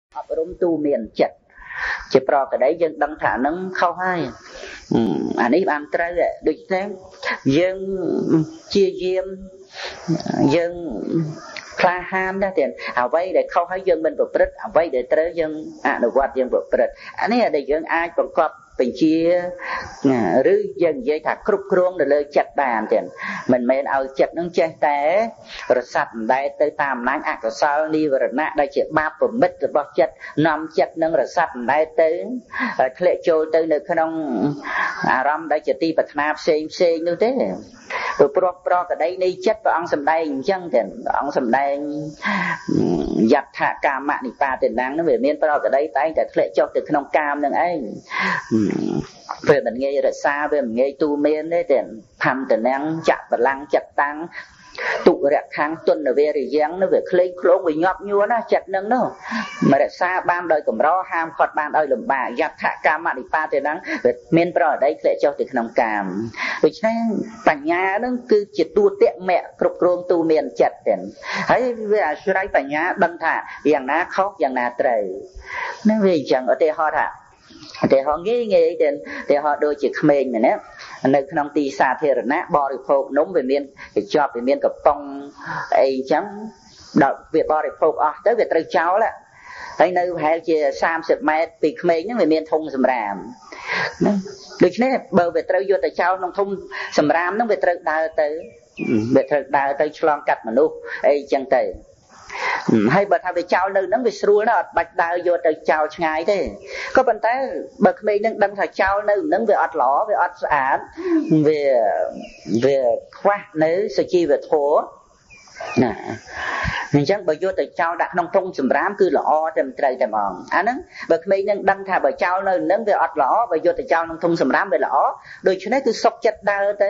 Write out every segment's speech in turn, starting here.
អប់រំទូមានចិត្តជាប្រកដីយើងដឹងថានឹងខុសហើយអានេះបានត្រូវដូចthếយើងជាយាមយើងក្លាហានដែរទៀតអ្វីដែលខុសហើយយើងមិនប្រព្រឹត្តអ្វីដែលត្រូវយើងអនុវត្តយើងប្រព្រឹត្តអានេះដែលយើងអាចបង្កប់បញ្ជាឬយើងនិយាយថាគ្រប់គ្រងនៅលើចិត្តបានទៀតមិនមែនឲ្យចិត្តនឹងចេះតែរសាត់អណ្ដែតទៅតាមអំណាចអកុសលនិវរណៈដែលជាបាបប្រមិតរបស់ចិត្តនាំចិត្តនឹងរសាត់អណ្ដែតទៅធ្លាក់ចូលទៅនៅក្នុងអារម្មណ៍ដែលជាទីប្រាថ្នាផ្សេងនោះទេព្រោះប្រកដីនៃចិត្តព្រះអង្គសម្ដែងអញ្ចឹងទេព្រះអង្គសម្ដែងយថាកាមនិបាតនាងនោះវាមានប្រកដីតែងតែធ្លាក់ចុះទៅក្នុងកាមនឹងឯងវាមិនងាយរក្សាវាមិនងាយទូមានទេទេផន្តនាងចបលាំងចិត្តតាំងទុរៈខាងទុនវេរិយ៉ាងនោះវាក្លែងឃ្លោងវាញាប់ញួរណាចិត្តនឹងនោះមរក្សាបានដោយកម្រហាមឃាត់បានដោយលំបាកយថាកាមនិបាតនាងវាមានប្រកដីធ្លាក់ចុះទៅក្នុងកាមដូច្នេះបញ្ញានឹងគឺជាទូតៈមគ្គគ្រប់គ្រងទូមានចិត្តទេហើយវាអាស្រ័យបញ្ញាដឹងថាយ៉ាងណាខុសយ៉ាងណាត្រូវនឹងវាអញ្ចឹងឧទាហរណ៍ថាឧទាហរណ៍ងាយទៅឧទាហរណ៍ដូចជាក្មេងម្នាក់នៅក្នុងទីសាធារណៈបរិភោគនំវាមានកញ្ចប់វាមានកំប៉ុងអីអញ្ចឹងដល់វាបរិភោគអស់ទៅវាត្រូវចោលហើយនៅប្រហែលជា30ម៉ែត្រពីក្មេងហ្នឹងវាមានធុងសម្រាមណាដូច្នេះបើវាត្រូវយកទៅចោលក្នុងធុងសម្រាមហ្នឹងវាត្រូវដើរទៅឆ្លងកាត់មនុស្សអីអញ្ចឹងទៅហើយបើថាវាចោលនៅហ្នឹងវាស្រួលណាស់អត់បាច់ដើរយកទៅចោលឆ្ងាយទេក៏ប៉ុន្តែបើក្មេងនឹងដឹងថាចោលនៅហ្នឹងវាអត់ល្អវាអត់ស្អាតវាខ្វះនៅសុជីវធម៌ណាអញ្ចឹងបើយកទៅចោលដាក់ក្នុងធុងសម្រាមគឺល្អតែមិនត្រូវតែហ្មងអាហ្នឹងបើក្មេងនឹងដឹងថាបើចោលនៅហ្នឹងវាអត់ល្អបើយកទៅចោលក្នុងធុងសម្រាមវាល្អដូច្នេះគឺសុកចិត្តដើរទៅ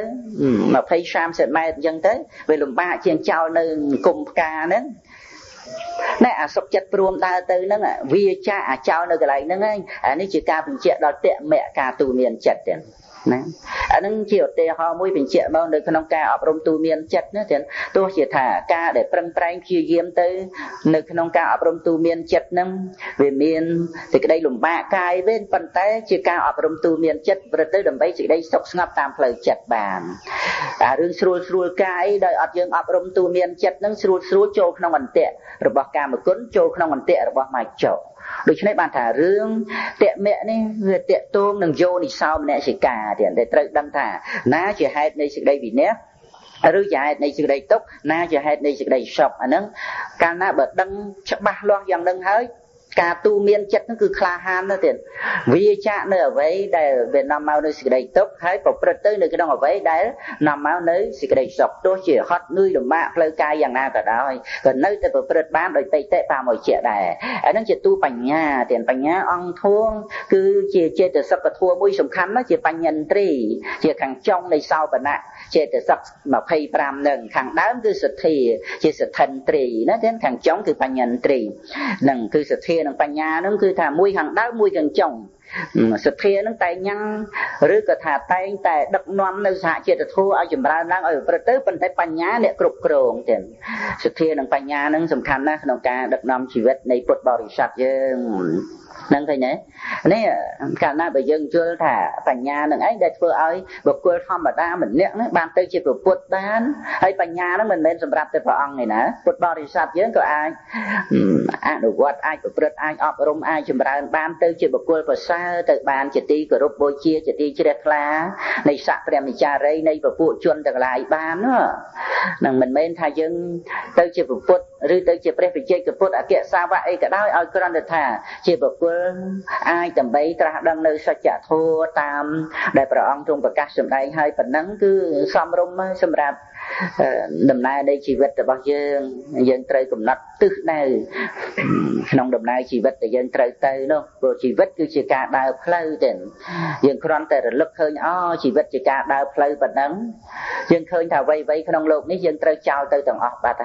20-30ម៉ែត្រអញ្ចឹងទៅវាលំបាកជាងចោលនៅគុំផ្កាហ្នឹងណែអាសុកចិត្តព្រមដើរទៅហ្នឹងវាចាអាចោលនៅកន្លែងហ្នឹងឯងអានេះជាការបញ្ជាក់ដល់តមៈការទូមានចិត្តទៀតណាអានឹងជាឧទាហរណ៍មួយបញ្ជាក់មកនៅក្នុងការអប់រំទូមានចិត្តណាទៀតទោះជាថាការដែលប្រឹងប្រែងព្យាយាមទៅនៅក្នុងការអប់រំទូមានចិត្តហ្នឹងវាមានសេចក្តីលំបាកកាយវិញប៉ុន្តែជាការអប់រំទូមានចិត្តប្រទៅដើម្បីសេចក្តីសុខស្ងប់តាមផ្លូវចិត្តបានអារឿងស្រួលកាយដោយអត់យើងអប់រំទូមានចិត្តហ្នឹងស្រួលចូលក្នុងអន្ទាក់របស់កាមគុណចូលក្នុងអន្ទាក់របស់មច្ចុដូច្នេះបានថារឿងតមៈនេះវាតកតងនឹងយោនិសោមនសិកាទៀតតែត្រូវដឹងថាណាជាហេតុនៃសេចក្តីវិន័យឬជាហេតុនៃសេចក្តីទុក្ខណាជាហេតុនៃសេចក្តីសុខអាហ្នឹងកាលណាបើដឹងច្បាស់លាស់យ៉ាងហ្នឹងហើយការទូមានចិត្តហ្នឹងគឺក្លាហានទៅទៀតវាចាក់នៅអ្វីដែលវានាំមកនៅសេចក្តីទុក្ខហើយប្រព្រឹត្តទៅនៅក្នុងអ្វីដែលនាំមកនៅសេចក្តីសុខទោះជាហត់នឿយលំបាកផ្លូវកាយយ៉ាងណាក៏ដោយក៏នៅតែប្រព្រឹត្តបានដោយបេតិបាមកជាដែរអាហ្នឹងជាទូបញ្ញាទៀតបញ្ញាអង្គធួងគឺជាចេតសិកធัวមួយសំខាន់ណាស់ជាបញ្ញន្ត្រីជាខាងចុងនៃសោបណៈចេតសិក25នឹងខាងដើមគឺសទ្ធាជាសទ្ធិន្ត្រីណាទៀតខាងចុងគឺបញ្ញន្ត្រីនឹងគឺសទ្ធានិងបញ្ញានឹងគឺថាមួយខាងដើមមួយខាងចុងសទ្ធានឹងតែញ៉ាំងឬក៏ថាតែងតែដឹកនាំនៅសហជាតិធម៌ឲ្យចម្រើនឡើងឲ្យប្រព្រឹត្តទៅប៉ុន្តែបញ្ញាអ្នកគ្រប់គ្រងទៀតសទ្ធានិងបញ្ញានឹងសំខាន់ណាស់ក្នុងការដឹកនាំជីវិតនៃពុទ្ធបរិស័ទយើងនឹងឃើញទេនេះកាលណាបើយើងយល់ថាបញ្ញានឹងឯងដែលធ្វើឲ្យបុគ្គលធម្មតាម្នាក់ហ្នឹងបានទៅជាពុទ្ធបានហើយបញ្ញាហ្នឹងមិនមែនសម្រាប់តែព្រះអង្គទេណាពុទ្ធបរិស័ទយើងក៏អាចអនុវត្តអាចប្រព្រឹត្តអាចអប់រំអាចចម្រើនបានទៅជាបុគ្គលប្រសើរទៅបានជាទីគោរពបូជាជាទីជ្រះថ្លានៃសក្តិព្រះមេចារីនៃពពួកជនទាំងឡាយបានហ្នឹងមិនមែនថាយើងទៅជាពុទ្ធឬទៅជាព្រះវិជ័យកពុទ្ធអគ្គសាវកអីក៏ដោយឲ្យគ្រាន់តែថាជាបុគ្គលអាចដើម្បីត្រាស់ដឹងនៅសច្ចធម៌តាមដែលព្រះអង្គទ្រង់ប្រកាសសម្ដែងឲ្យប៉ុណ្ណឹងគឺសមរម្យសម្រាប់ដំណើរនៃជីវិតរបស់យើងត្រូវកំណត់ទិសដៅក្នុងដំណើរជីវិតដែលយើងត្រូវទៅនោះព្រោះជីវិតគឺជាការដើរផ្លូវទេយើងគ្រាន់តែរលឹកឃើញជីវិតជាការដើរផ្លូវប៉ុណ្ណឹងយើងឃើញថាអ្វីៗក្នុងโลกនេះយើងត្រូវចោលទៅទាំងអស់បាត់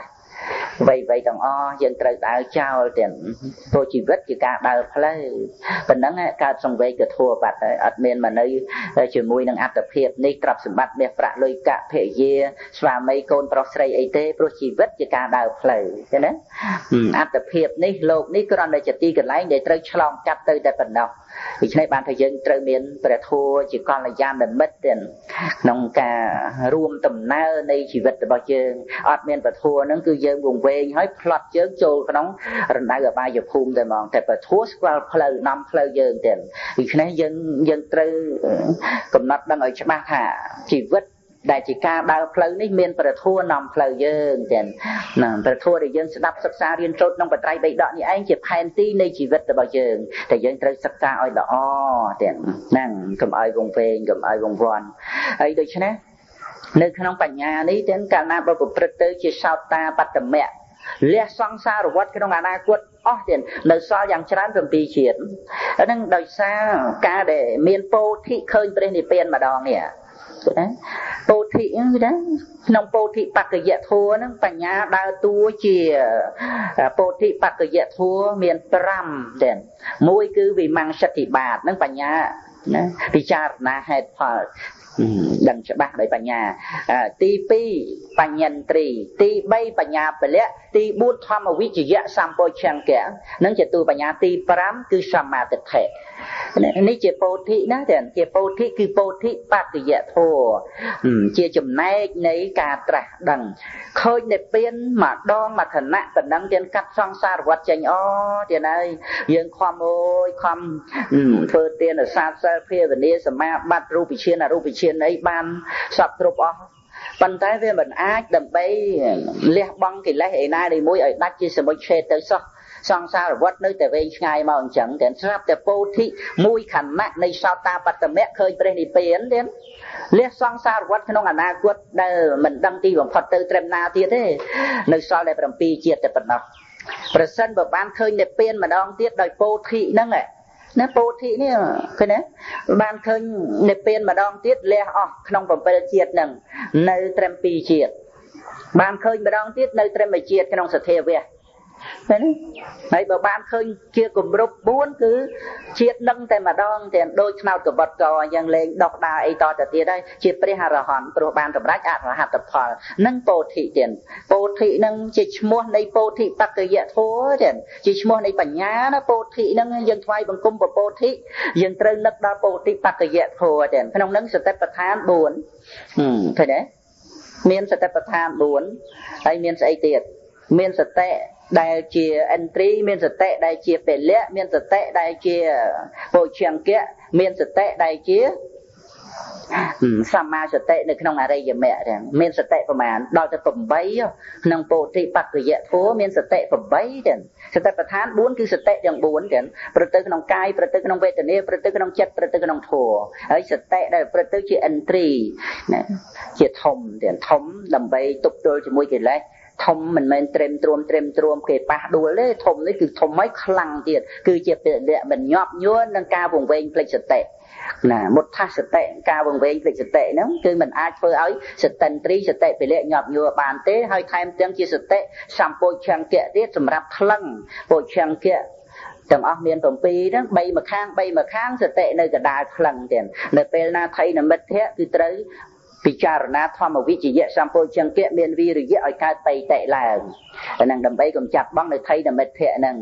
vậy tầng o dân trời tạo trao tiền tôi chỉ vết chỉ cả đời plei phần nắng cả trong vậy cái thua bạc ở miền mà nơi chỉ mùi năng áp tập hiệp này tập sự bắt bè bạc lôi cả thể dê và mấy con prosray ấy thế pro chỉ vết chỉ cả đời plei thế đấy áp tập hiệp này lột này còn để chặt ti cái lái để trời chlong chặt tới tại phần nào vì thế này bạn thời dân trời miền bè thua chỉ còn là gian mình mất tiền nông cả ruộng tầm na đây chỉ vết bao giờ ở miền bè thua nó cứ dân vùng về hỏi plot chớn trôi cái nóng rồi đã gặp ai chụp phum rồi màแต่ประท้วงว่าเพลย์นำเพลย์เยินเด่นอีกนั้นยังตรึกำหนดดังเอาฉบับหาชีวิตได้จีการดาวเพลย์นี่เมียนประท้วงนำเพลย์เยินเด่นนั่นประท้วงได้ยังสนับศึกษาเรียนจบน้องปัจจัยใบดอกนี่เองจะแผนที่ในชีวิตแต่บ่เยินแต่ยังตรึศึกษาเอาดอกเด่นนั่งกับไอ้วงเพลงกับไอ้วงวอนไอ้โดยฉะนั้นในขนมปัญญานี้เด่นการนำประกอบประตูจีชาวตาปัตตเมะเลี้ยสองซาหรือวัดขนมอนาคตอ๋อเด่นโดยซออย่างฉะนั้นเป็นปีเฉียนแล้วนั่งโดยซาการเดเมียนโปที่เคยเป็นในเปลี่ยนมาดองเนี่ยโปธินะน้องโปธิปักกะยะทัวนั่งปัญญาดาวตัวเจียโปธิปักกะยะทัวเมียนปรำเด่นมวยคือวิมังสติบาทนั่งปัญญานะพิจารณาเหตุผลดังฉบับในปัญญาตีปีปัญญตรีตีใบปัญญาไปแล้วตีบุตรธรรมวิจยะสัมโพชังแก่นั่นจะตัวปัญญาตีปรามคือสัมมาติเถะนี่เจโปธินะเด่นเจโปธิคือโปธิปัจจยะโทเจจำแนกในการตรัสดังเคยในเปลี่ยนมาดองมาขณะเป็นดังเด่นกัดซองซาวัดจังอ้อเดี๋ยวนี้ยังความโอยความเพื่อเตียนซาเซเพียวันนี้สมาบัตรูปิเชียนรูปิเชียนในบ้านสับตรุปอ๋อปัญไตเวมันอาจดำไปเลี้ยบังกิเลสไอ้นายในมวยไอ้ดัชจีสมุทรเชตเตอร์ซสองซาวัดนึกแต่เวงไงมาอันจังแต่ทราบแต่โพธิมวยขันนักในชาวตาปัตตเมะเคยเป็นในเปลี่ยนเด่นเลี้ยสองซาวัดขนมอนาคตได้มันดังที่ผมพอเตอร์เตรมนาทีเด้ในซอยในประปีเจียแต่ปนเอาประชันแบบบ้านเคยในเปลี่ยนมาดองเทียดโดยโพธินั่นแหละนั่นโพธินี่คือเนี่ยบ้านเคยในเปลี่ยนมาดองเทียดเลี้ยอ๋อขนมผมเป็นเจียดหนึ่งในเตรมปีเจียดบ้านเคยมาดองเทียดในเตรมเจียดขนมสเทเวียในบ้านเคยเกี่ยวกับรูปบ้วนคือเชียดดังแต่มาดองแต่โดยขนาดกับบดกอยังเลงดอกดาไอต่อแต่เตี้ยได้เชียดปริหารหันปรุบานกับรัชอาหารหัตถพลนั่งโพธิเด่นโพธินั่งจิตมัวในโพธิปักกะยะโทเด่นจิตมัวในปัญญานะโพธินั่งยังทวายบังคุมกับโพธิยังเตรึงนักดาโพธิปักกะยะโทเด่นขนมนั่งสเตปประธานบุญใช่ไหมเมียนสเตปประธานบุญไอเมียนไอเตียเมียนสเตได้เชียอันตรีเมียนสเตะได้เชียเป็ดเละเมียนสเตะได้เชียโปเชียงเกะเมียนสเตะได้เชียสัมมาสเตะในขนมอะไรอย่างแม่เนี่ยเมียนสเตะประมาณดาวจะปุ่มใบนางโปติปักกะยะโถเมียนสเตะปุ่มใบเด่นสเตะประธานบุญคือสเตะอย่างบุญเด่นประตูขนมกายประตูขนมเวทเนประตูขนมจัดประตูขนมโถไอ้สเตะได้ประตูเชียอันตรีเนี่ยเชียทอมเด่นทอมลำใบตุกโดยจมูกกี่ไรทมมันเป็นเตรียมตรวมเกปะดูเลยทมนี่คือทมไม่คลังเดียดคือเจ็บเดือดมันยอบย้อนดังกาวงเวงเพลงสเตะน่ะหมดท่าสเตะกาวงเวงเพลงสเตะนั้นคือมันอาจเพื่อเอาสเตนตรีสเตะไปเลี้ยยอบย้อนบานเต้ให้ไทม์เตียงจีสเตะสัมโพชังเกะเดียสำหรับคลังโพชังเกะจังออกเมียนผมปีนั้นใบมาข้างสเตะในกระดาษคลังเด่นในเปลนาไทยในเม็ดเทะคือเตยพิจารณาธรรมวิจยะสัมโพชังเกะเมียนวีหรือยะไอการไปเตะลายแต่นั่งดำไปกำจัดบ้างในไทยในเม็ดเทะนั่ง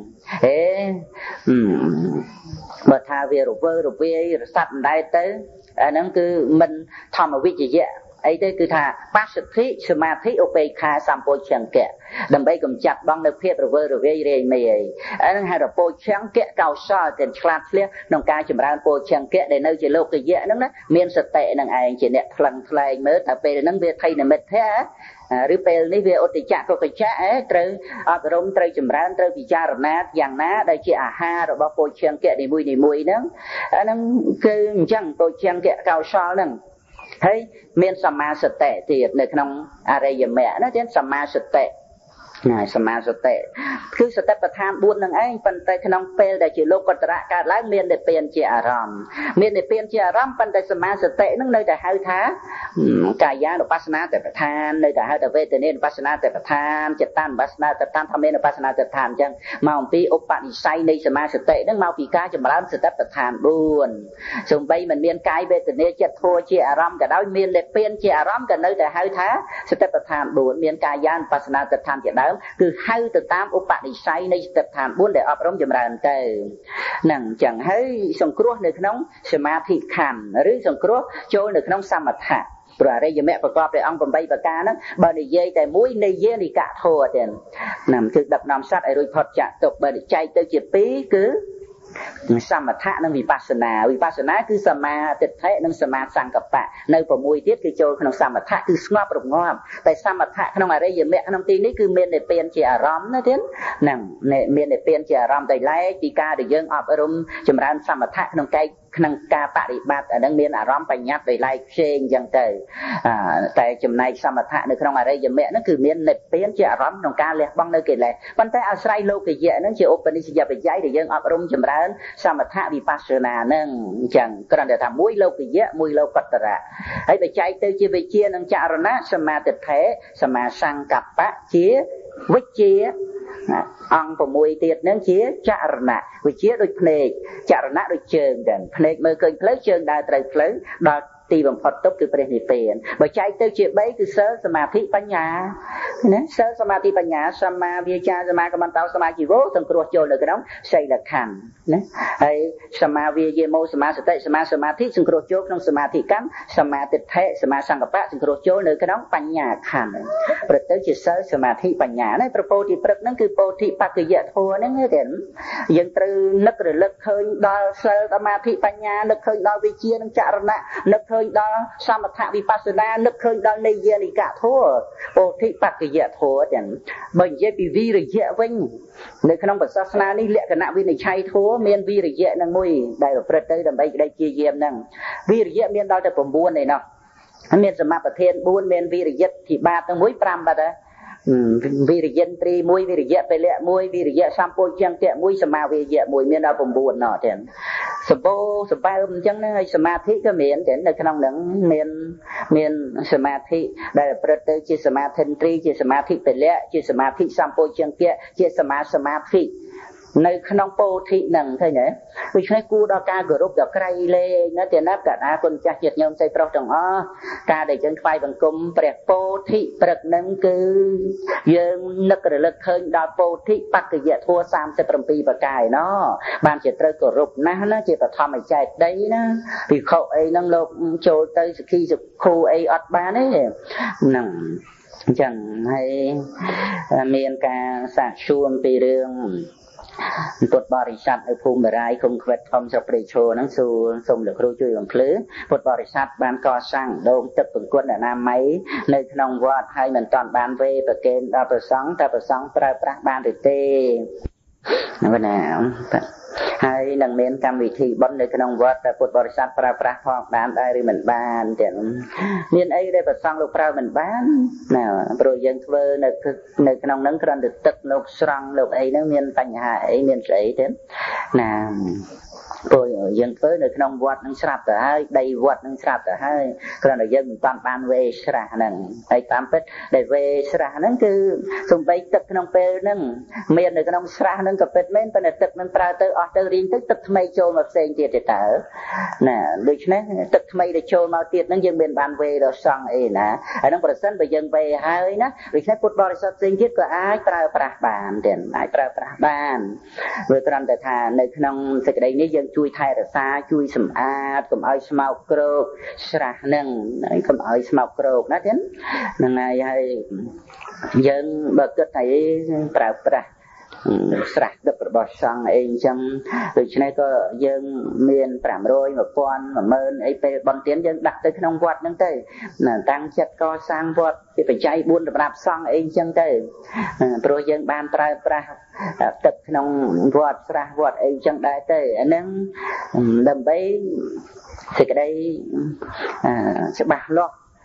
เมื่อทาเวรุเวสัตว์ได้เต้อันนั้นคือมันธรรมวิจยะไอ้เต้คือท่าปัสสิสมาธิอุเบกขาสัมโพชังเกะดำไปกำจัดบ้างในเพียบรุเวเรย์เมย์อันนั้นให้เราโพชังเกะเก่าซ้อเป็นคลาสเลี้ยน้องการจุ่มรานโพชังเกะในเนื้อจะโลกเยอะนั่นนะเมียนสเตะนั่งไอ้เจเนี่ยพลังพลายเมื่อแต่เป็นนั่งเวทไทยในเม็ดแท้หรือเป็นนี่เวอติจักก็กระชากเตยอารมณ์เตยจุ่มรานเตยพิจารณาอย่างน้าได้เจอาหารเราบอกโพชังเกะในมวยนั่งอันนั้นคือจังโพชังเกะเก่าซ้อนั่งเฮ้ยเมียนสัมมาสเตะที่ในขนมอะไรอย่างแม่นั่นเช่นสัมมาสเตะសមាសតិគឺសតិប្បដ្ឋាន4នឹងឯងប៉ុន្តែក្នុងពេលដែលជាលោកតរៈកើតឡើងមានតែពៀនជាអារម្មណ៍មានតែពៀនជាអារម្មណ៍ប៉ុន្តែសមាសតិនឹងនៅតែហៅថាកាយានុបស្សនាតិប្បដ្ឋាននៅតែហៅថាវេទនានុបស្សនាតិប្បដ្ឋានចិត្តនុបស្សនាតិប្បដ្ឋានធម្មានុបស្សនាតិប្បដ្ឋានអញ្ចឹងមកអំពីឧបនិស្ស័យនៃសមាសតិនឹងមកពីការចម្រើនសតិប្បដ្ឋាន4សូម្បីមិនមានកាយវេទនាចិត្តធัวជាអារម្មណ៍ក៏ដោយមានតែពៀនជាអារម្មណ៍ក៏នៅតែហៅថាសតិប្បដ្ឋាន4មានកាយានុបស្សនាតិប្បដ្ឋានជាដើមគឺហៅទៅតាមឧបនិស្ស័យនៃសតិប្បដ្ឋាន4ដែលអប់រំចម្រើនទៅហ្នឹងអញ្ចឹងហើយសង្គ្រោះនៅក្នុងសមាធិខណ្ឌឬសង្គ្រោះចូលនៅក្នុងសមថៈព្រោះអរិយមគ្គប្រកបដោយអង្គ8ប្រការហ្នឹងបើនិយាយតែមួយនៃយានិកៈធម៌ទេហ្នឹងគឺដឹកនាំសត្វឲ្យរួចផុតចាកទុក្ខបើចែកទៅជា2គឺសមថៈនិងវិបស្សនាគឺសមាទិដ្ឋិនិងសមាសង្កប្បៈនៅ6ទៀតគឺចូលក្នុងសមថៈគឺស្ងប់រងាប់តែសមថៈក្នុងអរិយមគ្គក្នុងទីនេះគឺមានតែពៀនជាអារម្មណ៍ណាទៀតហ្នឹងមានតែពៀនជាអារម្មណ៍តែឡែកពីការដែលយើងអប់រំចម្រើនសមថៈក្នុងការបរិបត្តិអានឹងមានអារម្មណ៍បញ្ញត្តិដោយឡែកផ្សេងអញ្ចឹងទៅតែចំណែកសមថៈនៅក្នុងអរិយមគ្គហ្នឹងគឺមាននិព្វានជាអារម្មណ៍ក្នុងការលះបង់នៅកិលេសប៉ុន្តែអាស្រ័យលោកយៈហ្នឹងជាឧបនិស្សយបច្ច័យដែលយើងអប់រំចម្រើនសមថៈវិបស្សនាហ្នឹងអញ្ចឹងគ្រាន់តែថាមួយលោកយៈមួយលោកតរៈហើយបច្ច័យទៅជាវិជ្ជានិងចរណៈសមាទិដ្ឋិសមាសង្កប្បៈជាវិជ្ជាអង្គ6ទៀតហ្នឹងជាចរណៈវិជ្ជាដូចភ្នែកចរណៈដូចជើងចឹងភ្នែកមើលឃើញផ្លូវជើងដើរត្រូវផ្លូវដល់ទីបំផុតទុកគឺព្រះនិព្វានបើចែកទៅជា3គឺសិលសមាធិបញ្ញាណាសិលសមាធិបញ្ញាសមាវាចាសមាកមន្តោសមាជីវោសង្គ្រោះចូលនៅក្នុងសីលខណ្ឌណាហើយសមាវាយាមោសមាសតិសមាសមាធិសង្គ្រោះចូលក្នុងសមាធិខណ្ឌសមាទិដ្ឋិសមាសង្កប្បៈសង្គ្រោះចូលនៅក្នុងបញ្ញាខណ្ឌប្រទៅជាសិលសមាធិបញ្ញាណាប្រពោធិព្រឹកហ្នឹងគឺពោធិបក្កយធម៌ហ្នឹងទេយើងត្រូវនឹករលឹកឃើញដល់សិលសមាធិបញ្ញានឹកឃើញដល់វិជ្ជានិងចរណៈនឹកឃើញដល់សមថវិបស្សនានឹកឃើញដល់នៃយានិកៈធម៌ពោធិបក្កយធម៌ទាំងបើនិយាយពីវិរិយៈវិញនៅក្នុងពុទ្ធសាសនានេះលក្ខណៈវិនិច្ឆ័យធម៌មានវិរិយៈនឹងមួយដែលប្រព្រឹត្តទៅដើម្បីក្តីជាយាមហ្នឹងវិរិយៈមានដល់តែ9ឯណោះមានសមបធាន4មានវិរិយៈធិបាតទាំងមួយ5បាត់ហើយវិរិយិន្ទ្រី1វិរិយៈពលៈ1វិរិយៈសម្ពោជង្គៈ1សមាវិយៈ1មានដល់9ណោះទាំងសម្បូរសម្បើមអញ្ចឹងហ្នឹងហើយសមាធិក៏មានតែនៅក្នុងហ្នឹងមានសមាធិដែលប្រព្រឹត្តទៅជាសមាធិន្ទ្រីជាសមាធិពលៈជាសមាធិសម្ពោជង្គៈជាសមាធិនៅក្នុងពោធិហ្នឹងឃើញទេដូច្នេះគួរដល់ការគោរពដល់ក្រៃលែងណាទេណាកណ្ដាគុណចាស់ជាតិញោមស្រីប្រុសទាំងអស់ការដែលយើងថ្វាយបង្គំព្រះពោធិព្រឹកហ្នឹងគឺយើងនឹករលឹកឃើញដល់ពោធិបក្កយធម៌37ប្រការឯណោះបានជាត្រូវគោរពណាស់ណាជាបឋមចេតីណាភិក្ខុអីហ្នឹងលោកចូលទៅសក្ខីសខូអីអត់បានទេហ្នឹងអញ្ចឹងហើយមានការសាកសួរពីរឿងពុទ្ធបរិស័ទនៅភូមិរាយគុំខ្វិតធំស្រុកព្រៃឈរហ្នឹងសូមលោកគ្រូជួយបំភ្លឺពុទ្ធបរិស័ទបានកសាងដងទឹកបង្គន់អនាម័យនៅក្នុងវត្តហើយមិនតាន់បានវេប្រគេនដល់ព្រះសង្ឃតែព្រះសង្ឃប្រើប្រាស់បានឬទេណាហើយនឹងមានកម្មវិធីបុណ្យនៅក្នុងវត្តតែពុទ្ធបរិស័ទប្រើប្រាស់ផងបានដែរឬមិនបានទាំងមានអីដែលព្រះសង្ឃលោកប្រើមិនបានណាព្រោះយើងធ្វើនៅក្នុងហ្នឹងគ្រាន់តែទឹកលោកស្រង់លោកអីហ្នឹងមានបញ្ហាអីមានស្អីទេណាព្រោះយើងធ្វើនៅក្នុងវត្តនឹងស្រាប់ទៅហើយដីវត្តនឹងស្រាប់ទៅហើយគ្រាន់តែយើងមិនបានវេស្រះហ្នឹងហើយតាមពិតដែលវេស្រះហ្នឹងគឺសំបីទឹកក្នុងពេលហ្នឹងមាននៅក្នុងស្រះហ្នឹងក៏ពិតមែនប៉ុន្តែទឹកហ្នឹងប្រើទៅអស់ទៅរៀងទៅទឹកថ្មីចូលមកផ្សេងទៀតទេតើណាដូច្នេះទឹកថ្មីដែលចូលមកទៀតហ្នឹងយើងមានបានវេដល់សង់អីណាហើយហ្នឹងប្រសិនបើយើងវេហើយណាដូច្នេះពុទ្ធបរិស័ទផ្សេងទៀតក៏អាចប្រើប្រាស់បានទៀតអាចប្រើប្រាស់បានវាគ្រាន់តែថានៅក្នុងសេចក្តីនេះយើងជួយថែរក្សាជួយសម្អាតកុំឲ្យស្មោកគ្រោកស្រះហ្នឹងហើយកុំឲ្យស្មោកគ្រោកណាទៀតហ្នឹងហើយយើងបើគិតថាប្រើប្រាស់ស្រះទឹករបស់សង្ឃអីអញ្ចឹងដូច្នេះក៏យើងមាន500 1000 10000អីពេលបន្ទានយើងដាក់ទៅក្នុងវត្តហ្នឹងទៅតាំងចិត្តកសាងវត្តជាបច្ច័យ4សម្រាប់សង្ឃអីអញ្ចឹងទៅព្រោះយើងបានប្រើប្រាស់ទឹកក្នុងវត្តស្រះវត្តអីអញ្ចឹងដែរទៅអាហ្នឹងដើម្បីសេចក្តីច្បាស់លាស់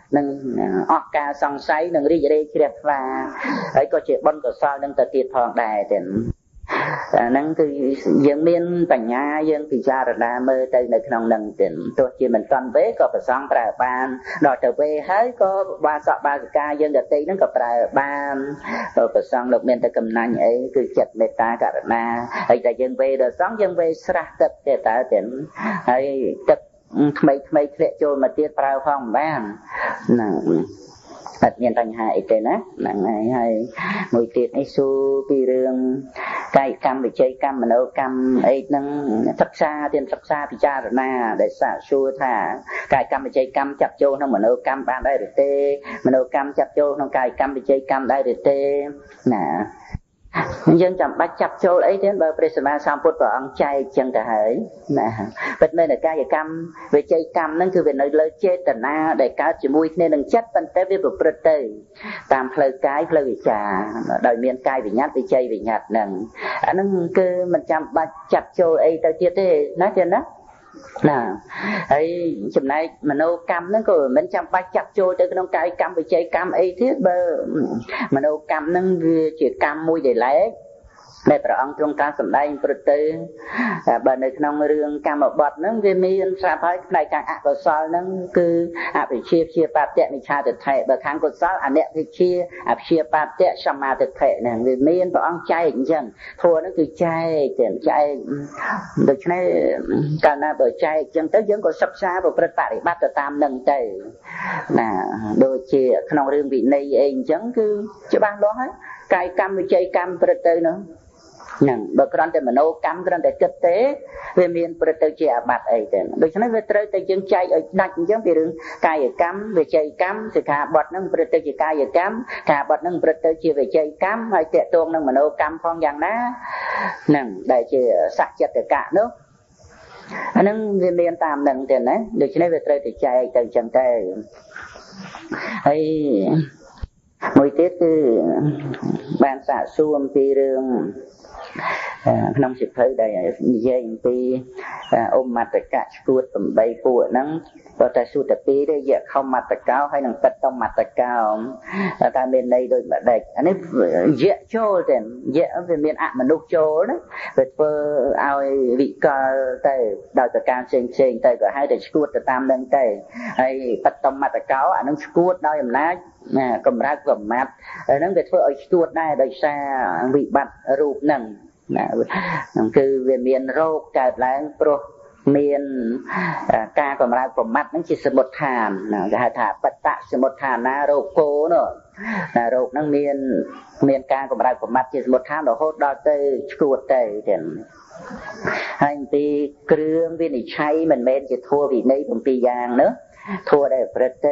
នឹងអស់ការសង្ស័យនឹងរីករាយជ្រះថ្លាហើយក៏ជាបុណ្យកុសលនឹងទៅទៀតផងដែរទៀតអាហ្នឹងគឺយើងមានបញ្ញាយើងពិចារណាមើលទៅនៅក្នុងហ្នឹងទៀតទោះជាមិនតាន់វេក៏ប្រសងប្រើបានដល់ទៅវេហើយក៏បាសកបាសិកាយើងដតីហ្នឹងក៏ប្រើបានប្រសងលោកមានតែកំណាញ់អីគឺចិត្តមេត្តាករុណាហើយតែយើងវេដល់សងយើងវេស្រះទឹកទេតើទៀតហើយទឹកថ្មីធ្លាក់ចូលមកទៀតប្រើផងបានហ្នឹងអត់មានបញ្ហាអីទេណាហ្នឹងហើយមួយទៀតនេះសួរពីរឿងកាយកម្មវិជ័យកម្មមនោកម្មអីហ្នឹងសិក្សាពិចារណាដែលសាកសួរថាកាយកម្មវិជ័យកម្មចាប់ចូលក្នុងមនោកម្មបានដែរឬទេមនោកម្មចាប់ចូលក្នុងកាយកម្មវិជ័យកម្មដែរឬទេណាយើងចាំបាច់ចាប់ចូលអីទេបើព្រះសម្មាសម្ពុទ្ធព្រះអង្គចែកចឹងទៅហើយណាពិតមែនតែកាយកម្មវិជ័យកម្មហ្នឹងគឺវានៅលើចេតនាដែលកើតជាមួយគ្នានឹងចិត្តប៉ុន្តែវាប្រព្រឹត្តទៅតាមផ្លូវកាយផ្លូវវិជ្ជាដោយមានកាយវិញ្ញាណវិជ័យវិញ្ញាណហ្នឹងអាហ្នឹងគឺមិនចាំបាច់ចាប់ចូលអីទៅទៀតទេណាទេណាណាហើយចំណែកមនោកម្មហ្នឹងក៏មិនចាំបាច់ចាប់ចូលទៅក្នុងកាយកម្មវិជ័យកម្មអីទៀតបើមនោកម្មហ្នឹងវាជាកម្មមួយដែលឡែកដែលព្រះអង្គទ្រង់ការសម្ដែងប្រទៅបើនៅក្នុងរឿងកម្មបត្តិហ្នឹងវាមានស្រាប់ហើយផ្នែកខាងអកុសលហ្នឹងគឺអវិជ្ជាព្យាបាទៈមិច្ឆាទិដ្ឋិបើខាងកុសលអនិវិជ្ជាអព្យាបាទៈសម្មាទិដ្ឋិហ្នឹងវាមានព្រះអង្គចែកអញ្ចឹងធម៌ហ្នឹងគឺចែកដូច្នេះកាលណាបើចែកអញ្ចឹងទៅយើងក៏សិក្សាប្រព្រឹត្តបរិបត្តិទៅតាមហ្នឹងទៅណាដូចជាក្នុងរឿងវិន័យអីអញ្ចឹងគឺច្បាស់លាស់ហើយកាយកម្មវិជ័យកម្មប្រព្រឹត្តទៅហ្នឹងហ្នឹងបើគ្រាន់តែមនោកម្មគ្រាន់តែគិតទេវាមានប្រព្រឹត្តទៅជាអាបត្តិអីទេដូច្នេះវាត្រូវតែយើងចែកឲ្យដាច់អញ្ចឹងពីរឿងកាយកម្មវិជ័យកម្មសិក្ខាបទហ្នឹងប្រព្រឹត្តទៅជាកាយកម្មការបទហ្នឹងប្រព្រឹត្តទៅជាវិជ័យកម្មហើយតេតងនឹងមនោកម្មផងយ៉ាងណាហ្នឹងដែលជាសច្ចតកៈនោះអាហ្នឹងវាមានតាមហ្នឹងទៀតណាដូច្នេះវាត្រូវតែចែកទៅអញ្ចឹងទៅហើយមួយទៀតគឺបានសាកសួរអំពីរឿងក្នុងសិភៅដែលនិយាយអំពីអមតកៈស្គួត8ពួកហ្នឹងបើតែសួរតែពីរទេយៈខមតកោហើយនឹងបិតមតកោតែមានន័យដូចម្ដេចអានេះយៈចូលទេយៈវាមានអមនុស្សចូលណាវាធ្វើឲ្យវិកលទៅដោយប្រការផ្សេងទៅក៏ហៅតែស្គួតទៅតាមនឹងទៅហើយបិតមតកោអានឹងស្គួតដោយអំណាចកម្រើកប្រមាត់ហ្នឹងវាធ្វើឲ្យស្គួតដែរដោយសារវិបត្តិរូបហ្នឹងណាគឺវាមានរោគកើតឡើងព្រោះមានការកម្រើកប្រមាត់ហ្នឹងជាសមុដ្ឋានគេហៅថាបត្តសមុដ្ឋានារោគគោនោះតែរោគហ្នឹងមានការកម្រើកប្រមាត់ជាសមុដ្ឋានរហូតដល់ទៅស្គួតទៅទៀតហើយពីគ្រឿងវិនិច្ឆ័យមិនមែនជាធัวវិន័យ7យ៉ាងនោះធัวដែលប្រព្រឹត្តទៅ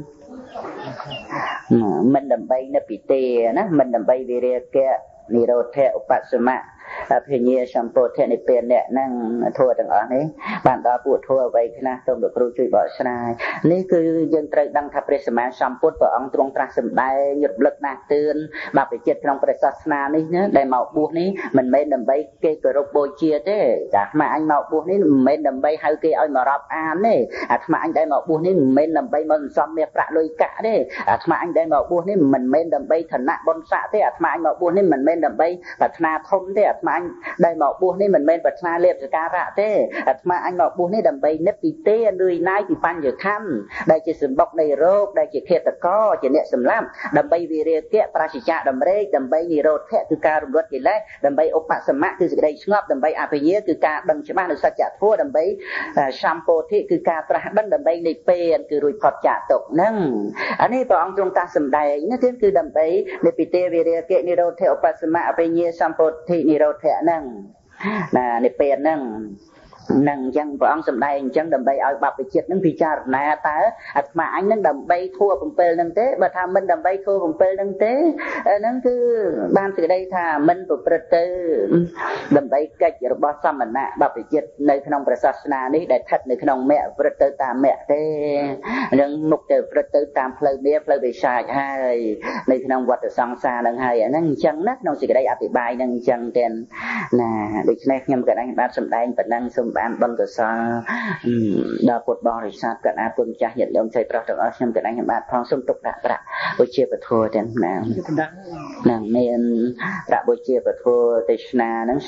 មិនដើម្បីនិព្វាទេណាមិនដើម្បីវិរិយកៈនិរោធៈឧបសមៈភញ្ញាសម្ពោធៈនិព្វានៈហ្នឹងធัวទាំងអស់នេះបានដល់ពួកធัวអ្វីខ្លះសូមលោកគ្រូជួយបកស្រាយនេះគឺយើងត្រូវដឹងថាព្រះសម្មាសម្ពុទ្ធព្រះអង្គទ្រង់ត្រាស់សម្ដែងរំលឹកដាស់តឿនបព្វជិតក្នុងព្រះសាសនានេះណាដែលមកបួសនេះមិនមែនដើម្បីគេគោរពបូជាទេតែអាត្មាអញមកបួសនេះមិនមែនដើម្បីហៅគេឲ្យមករាប់អានទេអាត្មាអញដែលមកបួសនេះមិនមែនដើម្បីមកសន្សំមាសប្រាក់លុយកាក់ទេអាត្មាអញដែលមកបួសនេះមិនមែនដើម្បីឋានៈបុណ្យស័ក្តិទេអាត្មាអញមកបួសនេះមិនមែនដើម្បីប្រាថ្នាធំទេអាត្មាអញដែលមកបួសនេះមិនមែនប្រាថ្នាលាភសក្ការៈទេអាត្មាអញមកបួសនេះដើម្បីនិព្វានទេលឿយណាយពីបញ្ញខណ្ឌដែលជាសម្បុកនៃរោគដែលជាឃាតករជាអ្នកសម្លាប់ដើម្បីវិរិយកៈប្រាសចាកដំរេកដើម្បីនិរោធៈគឺការរំលត់កិលេសដើម្បីឧបសមៈគឺសេចក្តីស្ងប់ដើម្បីអភិញ្ញាគឺការដឹងច្បាស់នៅសច្ចធម៌ដើម្បីសម្ពោធិគឺការត្រាស់ដឹងដើម្បីនិព្វានគឺរួចផុតចាកទុក្ខហ្នឹងអានេះព្រះអង្គទ្រង់តាសម្ដែងនេះគឺដើម្បីនិព្វាទេវិរិយកៈនិរោធៈឧបសមៈអភិញ្ញាសម្ពោធិនិរោធៈហ្នឹងណានិព្វានហ្នឹងនឹងអញ្ចឹងព្រះអង្គសម្ដែងអញ្ចឹងដើម្បីឲ្យបព្វជិតនឹងពិចារណាតើអាត្មាអញនឹងដើម្បីធัว7ហ្នឹងទេបើថាមិនដើម្បីធัว7ហ្នឹងទេហ្នឹងគឺបានសេចក្តីថាមិនប្រព្រឹត្តទៅដើម្បីកិច្ចរបស់សមណៈបព្វជិតនៅក្នុងព្រះសាសនានេះដែលស្ថិតនៅក្នុងមគ្គប្រព្រឹត្តទៅតាមមគ្គទេនឹងមុខទៅប្រព្រឹត្តទៅតាមផ្លូវមាផ្លូវវិសាចហើយនៅក្នុងវដ្តសង្សារហ្នឹងហើយអាហ្នឹងអញ្ចឹងណាក្នុងសេចក្តីអธิบายហ្នឹងអញ្ចឹងទេណាដូច្នេះខ្ញុំក៏បានសម្ដែងប៉ុណ្ណឹងសូមបានបនកសលដល់ពុទ្ធបរិស័ទកណ្ដាលពុទ្ធចាស់ញាតិញោមចៃប្រុសទាំងអស់ខ្ញុំកណ្ដាលខ្ញុំបាទផងសូមទុកដាក់ប្រាក់បុជាពធទាំងណានឹងមានប្រាក់បុជាពធទេសនានឹង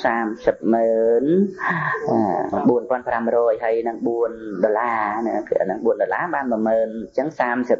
30,4,500ហើយនឹង$4ណាគឺនឹង$4បាន10000អញ្ចឹង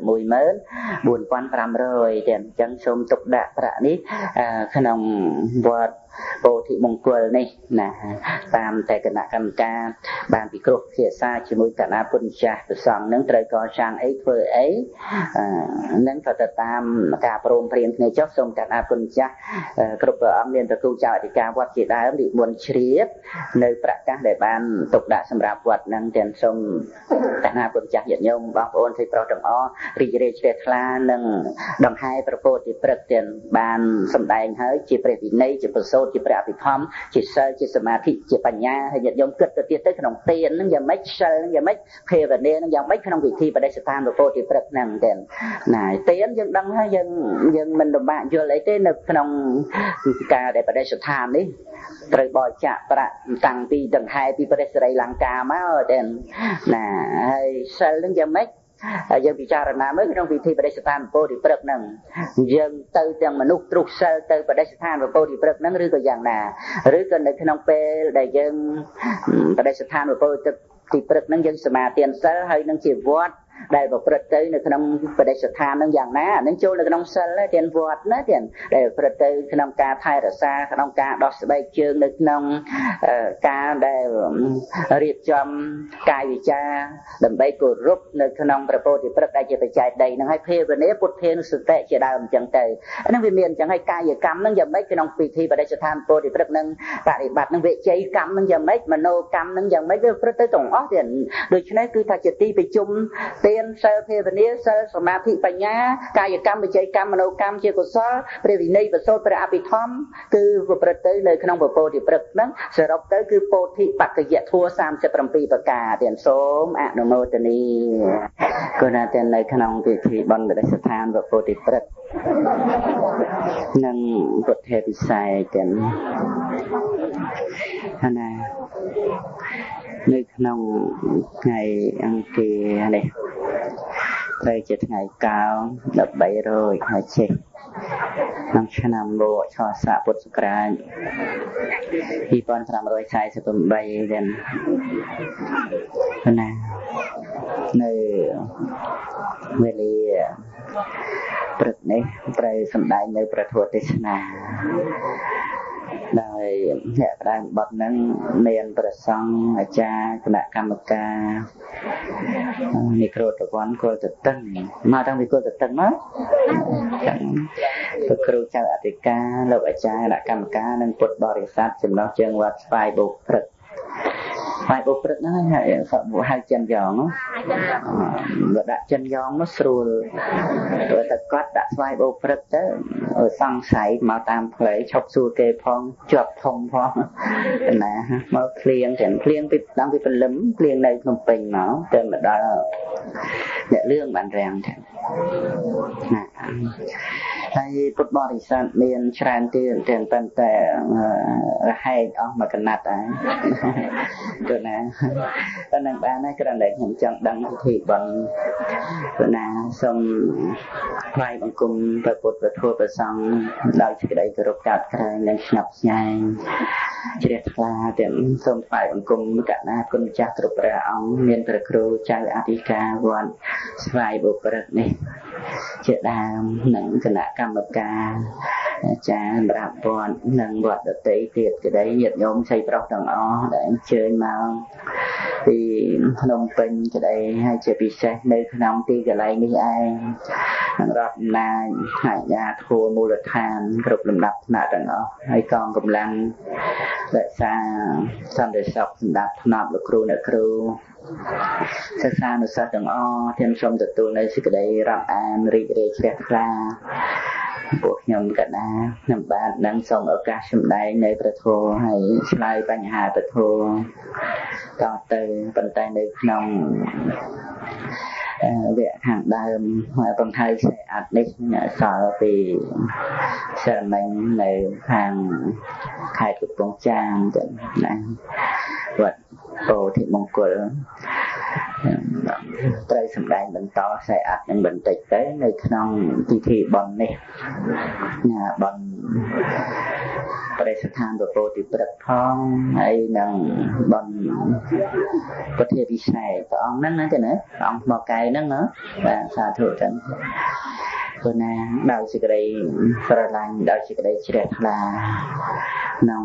314,500ទៀតអញ្ចឹងសូមទុកដាក់ប្រាក់នេះក្នុងវត្តពោធិមង្គលនេះណាតាមតែគណៈកម្មការបានពិគ្រោះភាសាជាមួយគណៈពុទ្ធចាស់ព្រះសង្ឃនឹងត្រូវកសាងអីធ្វើអីនឹងក៏ទៅតាមការព្រមព្រៀងគ្នាចុះសូមគណៈពុទ្ធចាស់គ្រប់ព្រះអង្គមានព្រះគ្រូចៅអធិការវត្តជាដើមនិមន្តជ្រាបនៅប្រកាសដែលបានទុកដាក់សម្រាប់វត្តនឹងទាំងសូមគណៈពុទ្ធចាស់ញាតិញោមបងប្អូនស្រីប្រុសទាំងអស់រីករាយជ្រះថ្លានឹងដង្ហែព្រះពោធិព្រឹកទាំងបានសម្ដែងហើយជាព្រះវិន័យជាប្រសូតជាព្រះអភិធម្មជាសិលជាសមាធិជាបញ្ញាហើយញាតិញោមគិតទៅទៀតទៅក្នុងទាននឹងយ៉ាងម៉េចសិលនឹងយ៉ាងម៉េចភាវនានឹងយ៉ាងម៉េចក្នុងពិធីបដិស្ថានព្រះពោធិព្រឹកហ្នឹងទេណាទានយើងដឹងហើយយើងមិនលំបាកយល់អីទេនៅក្នុងការដែលបដិស្ថាននេះត្រូវបរិច្ចាគប្រាក់តាំងពីដង្ហែពីព្រះសិរីលង្កាមកទេណាហើយសិលនឹងយ៉ាងម៉េចយើងពិចារណាមើលក្នុងពិធីបដិស្ថានពោធិព្រឹកហ្នឹងយើងទៅទាំងមនុស្សទ្រុសសិលទៅបដិស្ថានពោធិព្រឹកហ្នឹងឬក៏យ៉ាងណាឬក៏នៅក្នុងពេលដែលយើងបដិស្ថានពោធិព្រឹកហ្នឹងយើងសមាទានសិលហើយនឹងជាវត្តដែលប្រព្រឹត្តទៅនៅក្នុងបដិស្ថាននឹងយ៉ាងណានឹងចូលនៅក្នុងសិលទានវត្តណាទានដែលប្រព្រឹត្តទៅក្នុងការថែរក្សាក្នុងការដោះស្បែកជើងនៅក្នុងការដែលរៀបចំកាយវិចារដើម្បីគោរពនៅក្នុងព្រះពោធិព្រឹកដែលជាបច្ច័យដីនឹងឲ្យភាវនាពុទ្ធានុសតិជាដើមអញ្ចឹងទៅហ្នឹងវាមានអញ្ចឹងហើយកាយកម្មនឹងយ៉ាងម៉េចក្នុងពិធីបដិស្ថានពោធិព្រឹកនឹងបរិបត្តិនឹងវិជ័យកម្មនឹងយ៉ាងម៉េចមโนកម្មនឹងយ៉ាងម៉េចវាប្រព្រឹត្តទៅទាំងអស់ទៀតដូច្នេះគឺថាជាទីប្រជុំទានសិលភាវនាសិលសមាធិបញ្ញាកាយកម្មវិច័យកម្មមនោកម្មជាកុសលព្រះវិន័យប្រសូតព្រះអភិធម្មគឺប្រព្រឹត្តទៅនៅក្នុងពពោធិព្រឹកហ្នឹងសរុបទៅគឺពោធិបក្កយធัว37ប្រការទៀតសូមអនុមោទនីគណៈទាំងនៅក្នុងពិធីបុណ្យបដិស្ថានពពោធិព្រឹកនិងពុទ្ធេពិសេសទាំងណានៅក្នុងថ្ងៃអង្គារនេះត្រូវជាថ្ងៃកោរ13រោចហើយចេះក្នុងឆ្នាំបវរឆស័កពុទ្ធសករាជ2548ទៀតណានៅវេលាព្រឹកនេះត្រូវសម្ដែងនៅព្រះធម៌ទេសនាដោយអ្នកផ្ដើមបទហ្នឹងមានព្រះសង្ឃអាចារ្យគណៈកម្មការនិក្រូតវ័នគល់តតឹងមកតាំងពីគល់តតឹងមកព្រះគ្រូចៅអធិការលោកអាចារ្យគណៈកម្មការនិងពុទ្ធបរិស័ទចំណុះជើងវត្តស្វាយបូកព្រឹកស្វាយបូកព្រឹកហ្នឹងហៅចិនយ៉ងបើដាក់ចិនយ៉ងមកស្រួលព្រោះតែគាត់ដាក់ស្វាយបូកព្រឹកទៅសង្ស័យមកតាមផ្លូវឈប់សួរគេផងជាប់ធំផងណាមកភ្លៀងទាំងភ្លៀងពីតាំងពីព្រលឹមភ្លៀងនៅភ្នំពេញមកទៅមកដល់អ្នកលឿងបានរាំងទាំងណាហើយពុទ្ធបរិស័ទមានច្រើនទៀតទាំងប៉ុន្តែរហែកអស់មួយកណាត់ហើយគឺណាតែនឹងបានហើយគ្រាន់តែខ្ញុំចង់ដឹងពិធីបុណ្យគឺណាសូមថ្វាយបង្គំព្រះពុទ្ធព្រះធម៌ព្រះសង្ឃដោយសេចក្តីគោរពកាត់ក្រែងនិងស្ងប់ស្ងាត់ជ្រះថ្លាទាំងសូមថ្វាយបង្គំកណ្ណាគុណចាស់គ្រប់ព្រះអង្គមានព្រះគ្រូចៅអធិការវត្តស្វាយបុព្រឹកនេះជាដើមនិងគណៈកម្មការអាចារ្យសម្រាប់វត្តនិងវត្តដទៃទៀតក្តីញាតិញោមស្រីប្រុសទាំងអស់ដែលអញ្ជើញមកពីភ្នំពេញក្តីហើយជាពិសេសនៅក្នុងទីកន្លែងនេះឯងនឹងរដ្ឋអំណាចអាជ្ញាធរមូលដ្ឋានគ្រប់លំដាប់ថ្នាក់ទាំងអស់ហើយកងកម្លាំងរក្សាសន្តិសុខសម្រាប់ថ្នាក់លោកគ្រូអ្នកគ្រូសិស្សានុសិស្សទាំងអស់ខ្ញុំសូមទទួលនៅសេចក្តីរាប់អានរីករាយជ្រះថ្លាពួកខ្ញុំកណ្ដាខ្ញុំបាទនឹងសូមឱកាសសម្ដែងនៅព្រះធម៌ហើយឆ្លើយបញ្ហាព្រះធម៌តទៅប៉ុន្តែនៅក្នុងវគ្គខាងដើមហើយបង្ហើយខ្សែអត្ថនេះសល់ពីសិលមិញនៅខាងខេត្តកំពង់ចាមទៅណាវត្តពោពោធិមង្គលត្រូវសម្ដែងបន្តខ្សែអត្ថនឹងបន្តិចទៅនៅក្នុងពិធីបុណ្យនេះបុណ្យព្រះស្ថានពពោធិព្រឹកផងហើយនឹងបុណ្យពុទ្ធិវិស័យព្រះអង្គហ្នឹងណាទេណាព្រះអង្គថ្មកែវហ្នឹងណាបាទសាធុចឹងព្រោះណាដោយសេចក្តីស្រឡាញ់ដោយសេចក្តីជ្រះថ្លាក្នុង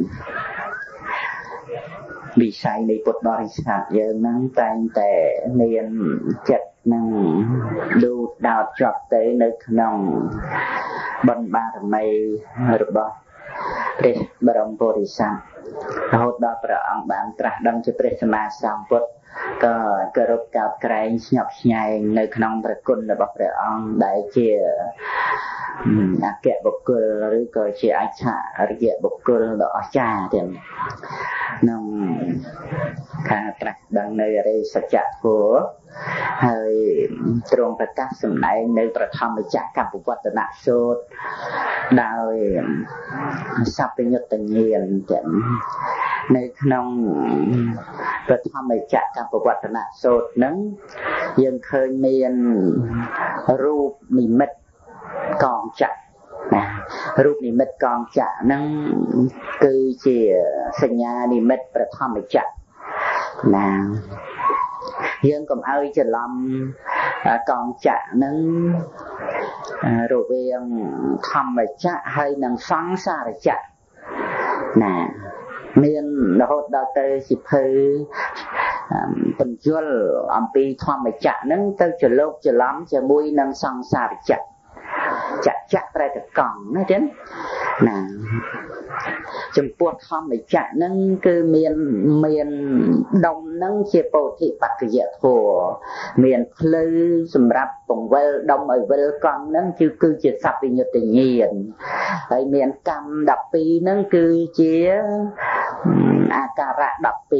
វិស័យនៃពុទ្ធបរិស័ទយើងហ្នឹងតែងតែមានចិត្តនឹងឌូតដោតជាប់ទៅនៅក្នុងបុណ្យបារមីរបស់ព្រះបរមពុរិស័ទរហូតដល់ព្រះអង្គបានត្រាស់ដឹងជាព្រះសម្មាសម្ពុទ្ធក៏គោរពកោតក្រែងស្ញប់ស្ញែងនៅក្នុងព្រះគុណរបស់ព្រះអង្គដែលជាអគ្គបុគ្គលឬក៏ជាអច្ឆរិយបុគ្គលដ៏អស្ចារ្យទៀតក្នុងការត្រាស់ដឹងនៅអរិយសច្ចធម៌ហើយទ្រង់ប្រកាសសម្ដែងនៅប្រធម្មចក្រកបវត្តនសូត្រដោយសព្វញ្ញុត្តញាណទាំងនៅក្នុងប្រធម្មចក្រកបវត្តនសូត្រហ្នឹងយើងឃើញមានរូបនិមិត្តកងចក្រណារូបនិមិត្តកងចក្រហ្នឹងគឺជាសញ្ញានិមិត្តប្រធម្មចក្រណាយើងកុំឲ្យច្រឡំកងចក្រហ្នឹងរវាងធម្មចក្រហើយនិងសង្សារចក្រណាមានរហូតដល់ទៅសិភៅបញ្យលអំពីធម្មចក្រហ្នឹងទៅច្រឡូកច្រឡំជាមួយនឹងសង្សារចក្រចក្រប្រែតកង់ណាចឹងណាចំពោះធម្មចក្រហ្នឹងគឺមានដុំហ្នឹងជាពោធិបក្ខយធម៌មានភ្លៅសម្រាប់បង្វិលដុំឲ្យវិលកង់ហ្នឹងគឺជាសព្វញ្ញុត្តញាណហើយមានកម្ម12ហ្នឹងគឺជាអាការៈ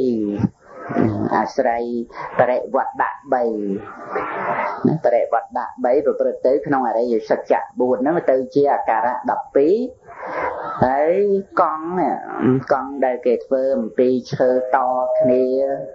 12អាស្រ័យបរិវត្តៈ3ណាបរិវត្តៈ3ប្រព្រឹត្តទៅក្នុងអរិយសច្ចៈ4ហ្នឹងទៅជាអាការៈ12ហើយកង់ដែលគេធ្វើអំពីឈើតគ្នា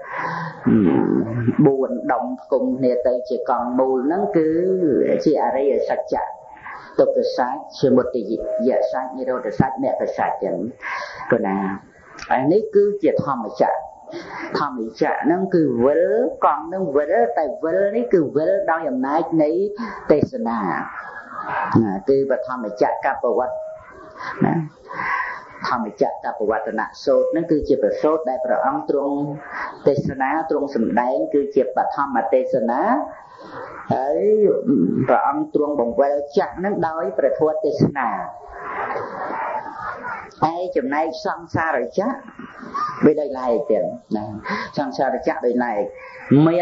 4ដុំផ្គុំគ្នាទៅជាកង់មូលហ្នឹងគឺជាអរិយសច្ចៈទុក្ខសច្ចជាមុទយសច្ចនិរោធសច្ចមគ្គសច្ចចឹងព្រោះណាអានេះគឺជាធម្មចក្រហ្នឹងគឺវិលកង់នឹងវិលតែវិលនេះគឺវិលដោយអំណាចនៃទេសនាគឺបឋមចក្រកបវត្តណាធម្មចក្រកបវត្តនសូត្រហ្នឹងគឺជាប្រសូតដែលព្រះអង្គទ្រង់ទេសនាទ្រង់សម្ដែងគឺជាបឋមទេសនាហើយព្រះអង្គទ្រង់បង្វិលចក្រហ្នឹងដោយព្រះធម៌ទេសនាហើយចំណែកសង្សារចក្រវាដោយឡែកទៀតណាសង្សារចក្រដោយឡែកមាន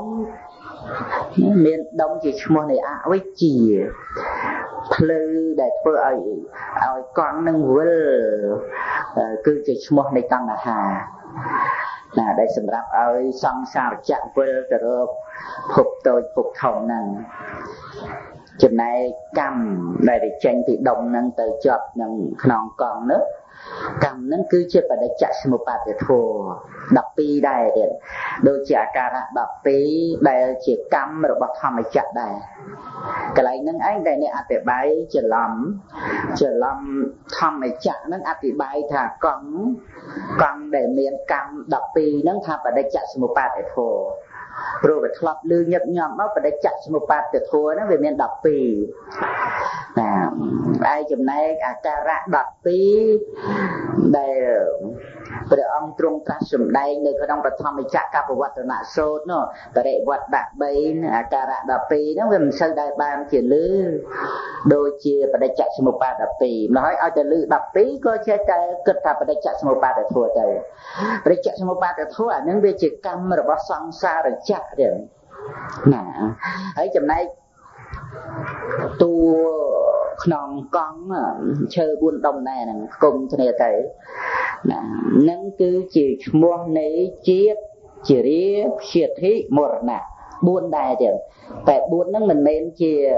ដុំជាឈ្មោះនៃអវិជ្ជាភ្លឺដែលធ្វើឲ្យកង់នឹងវិលគឺជាឈ្មោះនៃតណ្ហាណាដែលសម្រាប់ឲ្យសង្សារចក្រវិលទៅរកភពតូចភពធំហ្នឹងចំណែកកម្មដែលចេញពីដុំហ្នឹងទៅជាប់នឹងខ្នងកង់នោះកម្មហ្នឹងគឺជាបដិច្ចសមុបត្តិធម៌12ដែរទៀតដូចជាអាការៈ12ដែលជាកម្មរបស់ធម្មចក្រដែរកន្លែងហ្នឹងឯងដែលអ្នកអธิบายច្រឡំធម្មចក្រហ្នឹងអธิบายថាកង់ដែលមានកម្ម12ហ្នឹងថាបដិច្ចសមុបត្តិធម៌ព្រោះវាធ្លាប់លឺញឹកញាប់មកបដិច្ចសមុបត្តិធម៌ហ្នឹងវាមាន12ណាហើយចំណែកអាការៈ12ដែលព្រះអង្គទ្រង់ត្រាស់សម្ដែងនៅក្នុងបឋមចក្រកបវត្តនសូត្រនោះបរិវត្តៈ3អាការៈ12ហ្នឹងវាមិនសូវដែលបានជាលឺដូចជាបដិច្ចសមុបត្តិ12មកហើយឲ្យតែលឺ12ក៏ចេះតែគិតថាបដិច្ចសមុបត្តិធម៌ទៅបដិច្ចសមុបត្តិធម៌អាហ្នឹងវាជាកម្មរបស់សង្សារចក្រទេណាហើយចំណែកតួខ្នងកង់ឈើ4ដុំដែរហ្នឹងគុំគ្នាទៅណានឹងគឺជាឈ្មោះនៃជាតិជារាព្យាធិមរណៈ4ដែរទៀតតែ4ហ្នឹងមិនមែនជា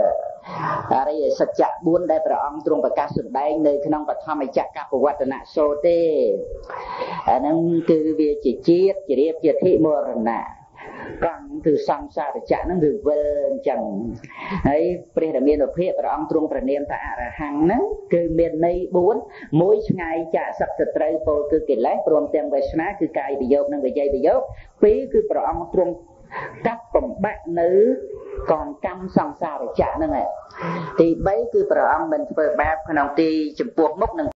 រិយសច្ចៈ4ដែលព្រះអង្គទ្រង់ប្រកាសសម្ដែងនៅក្នុងបឋមចក្រកបវត្តនសូត្រទេអាហ្នឹងគឺវាជាជាតិជារៀបជាធិមរណៈកម្មគឺសង្សារចៈហ្នឹងគឺវិលអញ្ចឹងហើយព្រះរាមានុភាពព្រះអង្គទ្រង់ប្រនាមថាអរហង្គហ្នឹងគឺមានន័យ4មួយឆ្ងាយចាកសឹកទៅត្រូវពលគឺកិលេសព្រមទាំងវាសនាគឺកាយវិយោគនិងវិជ័យវិយោគ2គឺព្រះអង្គទ្រង់កាត់បំបាក់នៅកងកម្មសង្សារចៈហ្នឹងឯងទី3គឺព្រះអង្គមិនធ្វើបាបក្នុងទីចំពោះមុខនឹង